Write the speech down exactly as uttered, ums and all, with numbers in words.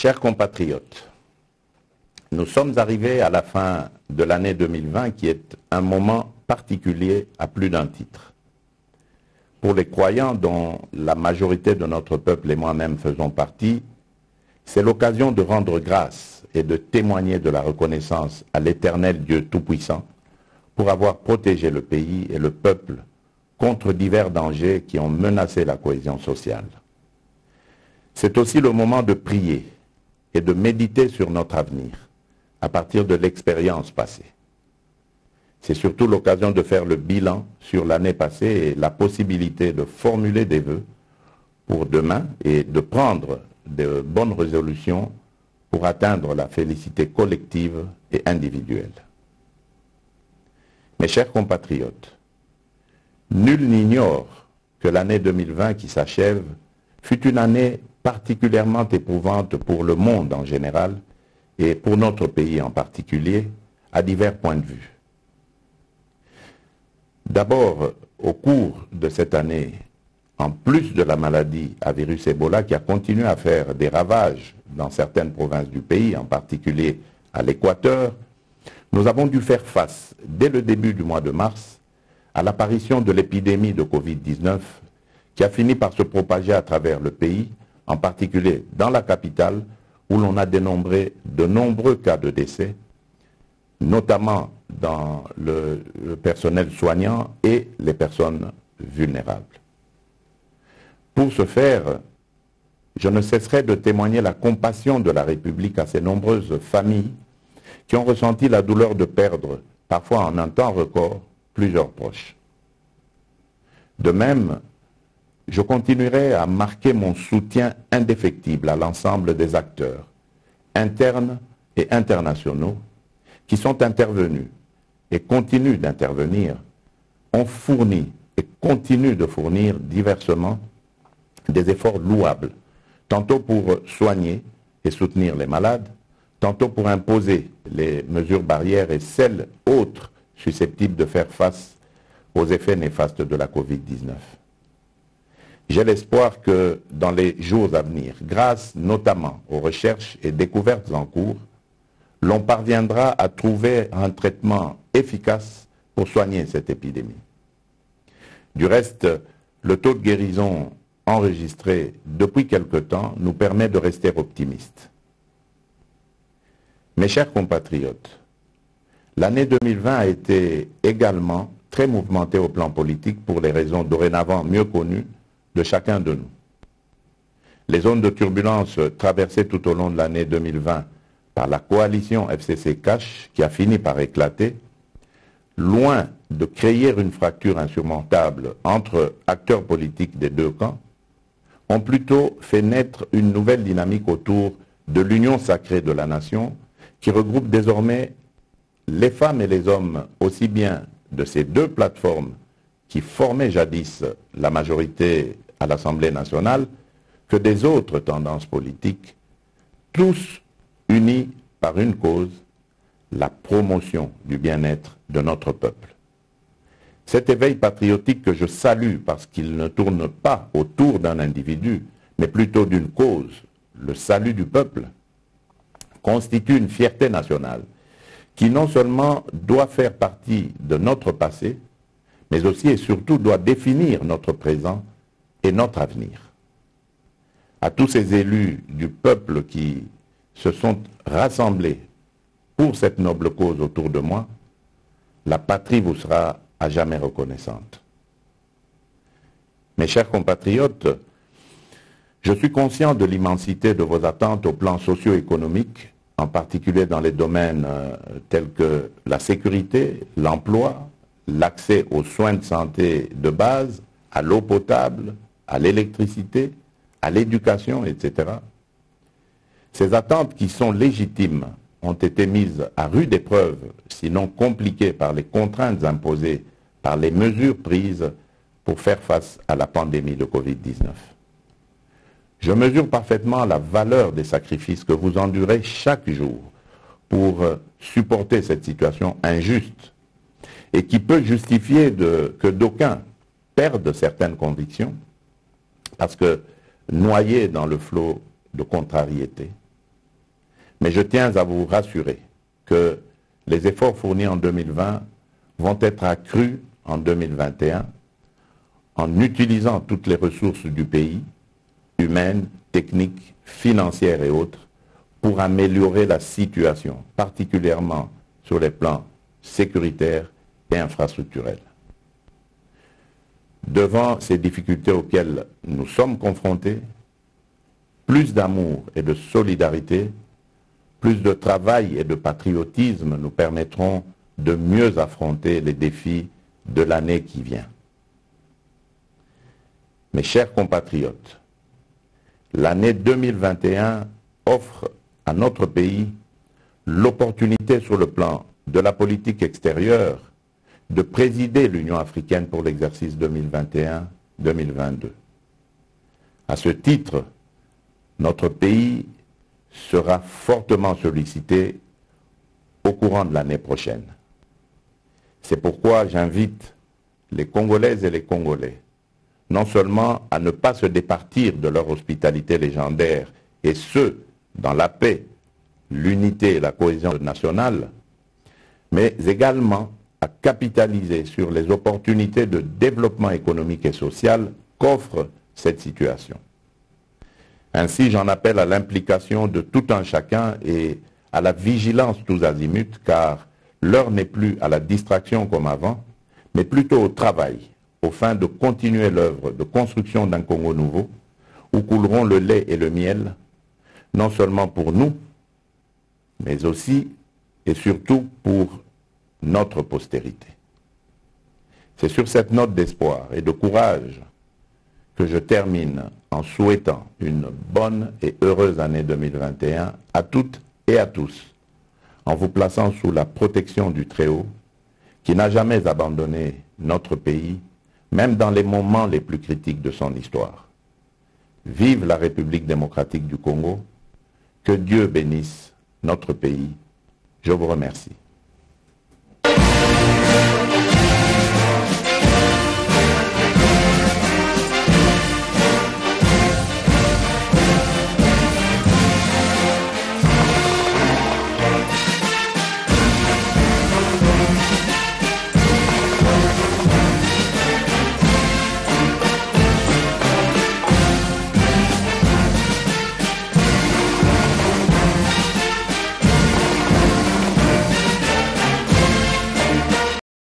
Chers compatriotes, nous sommes arrivés à la fin de l'année deux mille vingt qui est un moment particulier à plus d'un titre. Pour les croyants dont la majorité de notre peuple et moi-même faisons partie, c'est l'occasion de rendre grâce et de témoigner de la reconnaissance à l'Éternel Dieu Tout-Puissant pour avoir protégé le pays et le peuple contre divers dangers qui ont menacé la cohésion sociale. C'est aussi le moment de prier et de méditer sur notre avenir à partir de l'expérience passée. C'est surtout l'occasion de faire le bilan sur l'année passée et la possibilité de formuler des vœux pour demain et de prendre de bonnes résolutions pour atteindre la félicité collective et individuelle. Mes chers compatriotes, nul n'ignore que l'année deux mille vingt qui s'achève fut une année particulièrement éprouvante pour le monde en général et pour notre pays en particulier, à divers points de vue. D'abord, au cours de cette année, en plus de la maladie à virus Ebola qui a continué à faire des ravages dans certaines provinces du pays, en particulier à l'Équateur, nous avons dû faire face, dès le début du mois de mars, à l'apparition de l'épidémie de Covid dix-neuf qui a fini par se propager à travers le pays, en particulier dans la capitale, où l'on a dénombré de nombreux cas de décès, notamment dans le, le personnel soignant et les personnes vulnérables. Pour ce faire, je ne cesserai de témoigner la compassion de la République à ces nombreuses familles qui ont ressenti la douleur de perdre, parfois en un temps record, plusieurs proches. De même, je continuerai à marquer mon soutien indéfectible à l'ensemble des acteurs, internes et internationaux, qui sont intervenus et continuent d'intervenir, ont fourni et continuent de fournir diversement des efforts louables, tantôt pour soigner et soutenir les malades, tantôt pour imposer les mesures barrières et celles autres susceptibles de faire face aux effets néfastes de la Covid dix-neuf. J'ai l'espoir que dans les jours à venir, grâce notamment aux recherches et découvertes en cours, l'on parviendra à trouver un traitement efficace pour soigner cette épidémie. Du reste, le taux de guérison enregistré depuis quelque temps nous permet de rester optimistes. Mes chers compatriotes, l'année deux mille vingt a été également très mouvementée au plan politique pour les raisons dorénavant mieux connues de chacun de nous. Les zones de turbulence traversées tout au long de l'année deux mille vingt par la coalition F C C Cash qui a fini par éclater, loin de créer une fracture insurmontable entre acteurs politiques des deux camps, ont plutôt fait naître une nouvelle dynamique autour de l'union sacrée de la nation qui regroupe désormais les femmes et les hommes aussi bien de ces deux plateformes qui formaient jadis la majorité à l'Assemblée nationale que des autres tendances politiques, tous unis par une cause, la promotion du bien-être de notre peuple. Cet éveil patriotique que je salue parce qu'il ne tourne pas autour d'un individu, mais plutôt d'une cause, le salut du peuple, constitue une fierté nationale qui non seulement doit faire partie de notre passé, mais aussi et surtout doit définir notre présent et notre avenir. À tous ces élus du peuple qui se sont rassemblés pour cette noble cause autour de moi, la patrie vous sera à jamais reconnaissante. Mes chers compatriotes, je suis conscient de l'immensité de vos attentes au plan socio-économique, en particulier dans les domaines euh, tels que la sécurité, l'emploi, l'accès aux soins de santé de base, à l'eau potable, à l'électricité, à l'éducation, et cetera. Ces attentes qui sont légitimes ont été mises à rude épreuve, sinon compliquées par les contraintes imposées par les mesures prises pour faire face à la pandémie de Covid dix-neuf. Je mesure parfaitement la valeur des sacrifices que vous endurez chaque jour pour supporter cette situation injuste et qui peut justifier de, que d'aucuns perdent certaines convictions parce que noyés dans le flot de contrariété, Mais je tiens à vous rassurer que les efforts fournis en deux mille vingt vont être accrus en deux mille vingt et un en utilisant toutes les ressources du pays, humaines, techniques, financières et autres, pour améliorer la situation, particulièrement sur les plans sécuritaires et infrastructurels. Devant ces difficultés auxquelles nous sommes confrontés, plus d'amour et de solidarité, plus de travail et de patriotisme nous permettront de mieux affronter les défis de l'année qui vient. Mes chers compatriotes, l'année deux mille vingt et un offre à notre pays l'opportunité sur le plan de la politique extérieure de présider l'Union africaine pour l'exercice deux mille vingt et un deux mille vingt-deux. À ce titre, notre pays sera fortement sollicité au courant de l'année prochaine. C'est pourquoi j'invite les Congolaises et les Congolais non seulement à ne pas se départir de leur hospitalité légendaire, et ce, dans la paix, l'unité et la cohésion nationale, mais également à capitaliser sur les opportunités de développement économique et social qu'offre cette situation. Ainsi, j'en appelle à l'implication de tout un chacun et à la vigilance tous azimuts, car l'heure n'est plus à la distraction comme avant, mais plutôt au travail, aux fins de continuer l'œuvre de construction d'un Congo nouveau, où couleront le lait et le miel, non seulement pour nous, mais aussi et surtout pour notre postérité. C'est sur cette note d'espoir et de courage que je termine en souhaitant une bonne et heureuse année deux mille vingt et un à toutes et à tous, en vous plaçant sous la protection du Très-Haut, qui n'a jamais abandonné notre pays, même dans les moments les plus critiques de son histoire. Vive la République démocratique du Congo, que Dieu bénisse notre pays. Je vous remercie.